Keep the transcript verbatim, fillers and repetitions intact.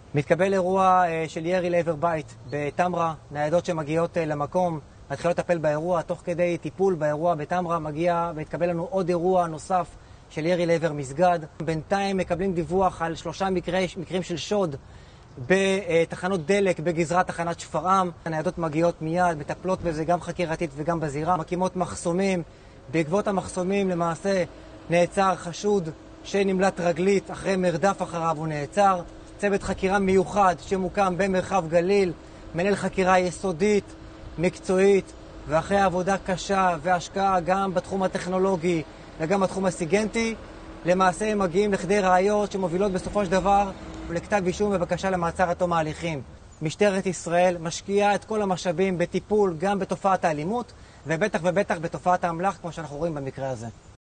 מתקבל אירוע של ירי לעבר בית בתמרה, ניידות שמגיעות למקום, מתחילות לטפל באירוע, תוך כדי טיפול באירוע בתמרה מגיע והתקבל לנו עוד אירוע נוסף של ירי לעבר מסגד. בינתיים מקבלים דיווח על שלושה מקרי, מקרים של שוד בתחנות דלק בגזרת תחנת שפרעם. הניידות מגיעות מיד, מטפלות בזה גם חקירתית וגם בזירה, מקימות מחסומים. בעקבות המחסומים למעשה נעצר חשוד שנמלט רגלית, אחרי מרדף אחריו הוא נעצר. צוות חקירה מיוחד שמוקם במרחב גליל, מנהל חקירה יסודית, מקצועית, ואחרי עבודה קשה והשקעה גם בתחום הטכנולוגי וגם בתחום הסיגנטי, למעשה הם מגיעים לכדי ראיות שמובילות בסופו של דבר לכתב אישום ובקשה למעצר עד תום ההליכים. משטרת ישראל משקיעה את כל המשאבים בטיפול גם בתופעת האלימות, ובטח ובטח בתופעת האמל"ח, כמו שאנחנו רואים במקרה הזה.